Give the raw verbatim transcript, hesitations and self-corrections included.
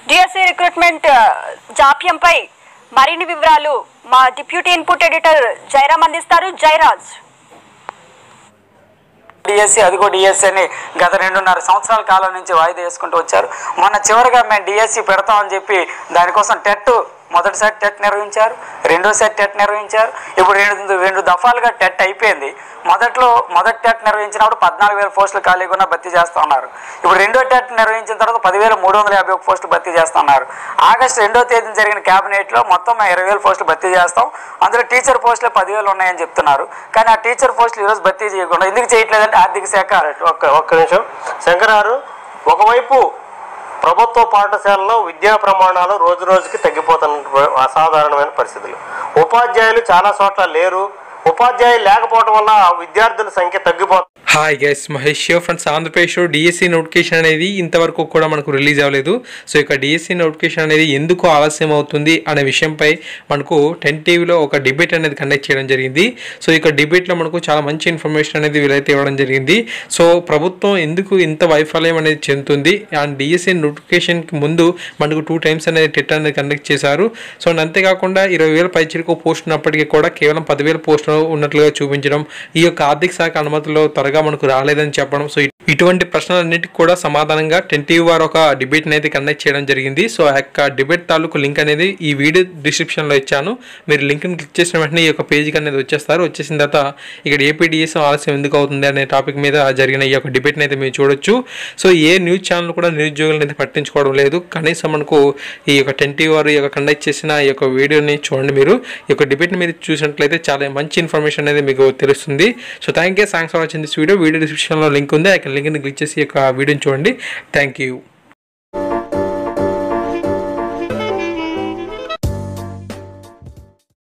DSC recruitment జాప్యంపై మరిన్ని వివరాలు మా డిప్యూటీ ఇన్పుట్ ఎడిటర్ జయరామ్ అందిస్తారు. జయరాజ్. డిఎస్సి అదిగో డిఎస్సి అని గత రెండున్నర సంవత్సరాల కాలం నుంచి వాయిదా వేసుకుంటూ వచ్చారు. మొన్న చివరిగా మేము డిఎస్సి పెడతామని చెప్పి దానికోసం టెట్ మొదటిసారి టెట్ నిర్వహించారు, రెండోసారి టెట్ నిర్వహించారు. ఇప్పుడు రెండు రెండు దఫాలుగా టెట్ అయిపోయింది. మొదట్లో మొదటి టెట్ నిర్వహించినప్పుడు పద్నాలుగు వేల పోస్టులు ఖాళీగా ఉన్న భర్తీ చేస్తూ ఉన్నారు. ఇప్పుడు రెండో టెట్ నిర్వహించిన తర్వాత పదివేల మూడు వందల యాభై ఒక పోస్టులు భర్తీ చేస్తూ ఉన్నారు. ఆగస్టు రెండో తేదీన జరిగిన క్యాబినెట్లో మొత్తం ఇరవై వేల పోస్టులు భర్తీ చేస్తాం, అందులో టీచర్ పోస్టులు పదివేలు ఉన్నాయని చెప్తున్నారు. కానీ ఆ టీచర్ పోస్టులు ఈరోజు భర్తీ చేయకుండా ఎందుకు చేయట్లేదంటే ఆర్థిక శాఖ. ఒక్క ఒక్క నిమిషం శంకర్ గారు, ఒకవైపు ప్రభుత్వ పాఠశాలలో విద్యా ప్రమాణాలు రోజు రోజుకి తగ్గిపోతున్న అసాధారణమైన పరిస్థితులు, ఉపాధ్యాయులు చాలా చోట్ల లేరు, ఉపాధ్యాయులు లేకపోవడం వల్ల విద్యార్థుల సంఖ్య తగ్గిపోతుంది. Hi guys, Mahesh here from ఆంధ్రప్రదేశ్లో డిఎస్సి నోటిఫికేషన్ అనేది ఇంతవరకు కూడా మనకు రిలీజ్ అవ్వలేదు. సో ఇక డిఎస్సి నోటిఫికేషన్ అనేది ఎందుకు ఆలస్యం అవుతుంది అనే విషయంపై మనకు టెన్ టీవీలో ఒక డిబేట్ అనేది కండక్ట్ చేయడం జరిగింది. సో ఇక డిబేట్లో మనకు చాలా మంచి ఇన్ఫర్మేషన్ అనేది వీలైతే ఇవ్వడం జరిగింది. సో ప్రభుత్వం ఎందుకు ఇంత వైఫల్యం అనేది చెందుతుంది, అండ్ డిఎస్సి నోటిఫికేషన్కి ముందు మనకు టూ టైమ్స్ అనేది టెట్ అనేది కండక్ట్ చేశారు. సో అంతేకాకుండా ఇరవై వేల పైచిలకు పోస్ట్ ఉన్నప్పటికీ కూడా కేవలం పదివేల పోస్టులు ఉన్నట్లుగా చూపించడం, ఈ యొక్క ఆర్థిక శాఖ అనుమతిలో త్వరగా మనకు రాలేదని చెప్పడం. సో ఇటువంటి ప్రశ్నలన్నిటికీ కూడా సమాధానంగా టెన్ టీవీ వారు ఒక డిబేట్ అనేది కండక్ట్ చేయడం జరిగింది. సో ఆ యొక్క డిబేట్ తాలూకు లింక్ అనేది ఈ వీడియో డిస్క్రిప్షన్లో ఇచ్చాను. మీరు లింక్ని క్లిక్ చేసిన వెంటనే ఈ యొక్క పేజీకి అనేది వచ్చేస్తారు. వచ్చేసిన తర్వాత ఇక్కడ ఏపీడిఎస్ ఆలస్యం ఎందుకు అవుతుంది అనే టాపిక్ మీద జరిగిన ఈ యొక్క డిబేట్ని అయితే మీరు చూడొచ్చు. సో ఏ న్యూస్ ఛానల్ కూడా నిరుద్యోగులను అయితే పట్టించుకోవడం లేదు. కనీసం మనకు ఈ యొక్క టెన్ టీవీ వారు ఈ యొక్క కండక్ట్ చేసిన ఈ యొక్క వీడియోని చూడండి. మీరు ఈ యొక్క డిబేట్ని మీరు చూసినట్లయితే చాలా మంచి ఇన్ఫర్మేషన్ అనేది మీకు తెలుస్తుంది. So thank you, thanks for watching this video. Video డిస్క్రిప్షన్లో లింక్ ఉంది, ఆ లింక్ని క్లిక్ చేసి ఈ యొక్క వీడియోని చూడండి. Thank you.